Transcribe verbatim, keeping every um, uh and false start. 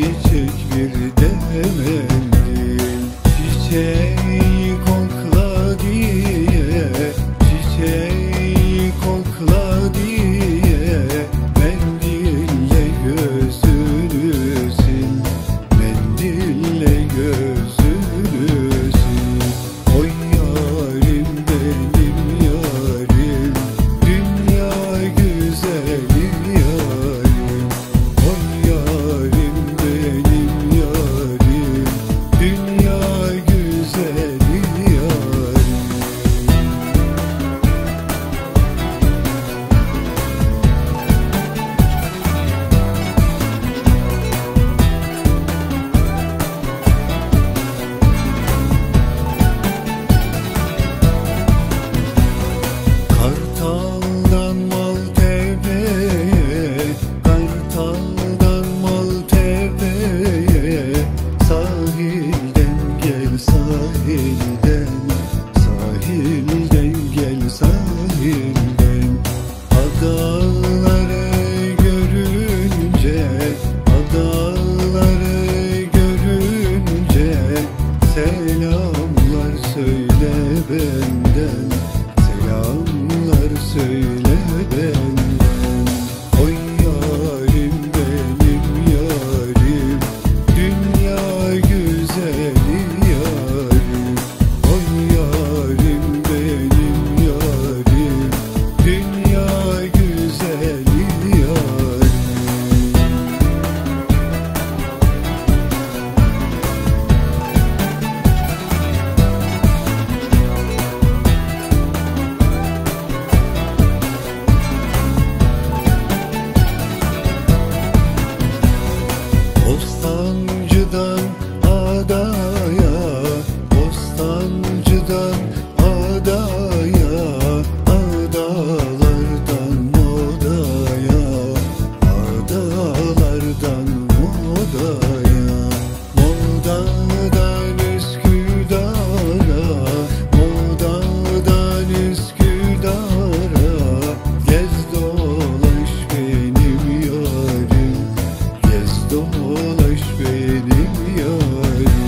çiçek bir de mendil. Çiçeği kokla diye, çiçeği kokla diye mendille gözünü sil, mendille gözünü sil. Oy yarim benim yarim, dünya güzeli yarim. Oy yarim benim yarim, dünya güzeli yarim. Kartal'dan Maltepe'ye, Kartal'dan Maltepe'ye, sahilden gel sahilden, sahilden gel sahilden. Adaları görünce, adaları görünce selamlar söyle benden, selamlar söyle benden. Oy yarim benim yarim, dünya güzeli yarim. Oy yarim benim yarim, dünya güzeli yarim. Bostancıdan adaya, bostancıdan adaya, adalardan modaya, adalardan modaya. Modadan Üsküdar'a, modadan Üsküdar'a, gez dolaş benim yarim, gez dolaş benim yarim.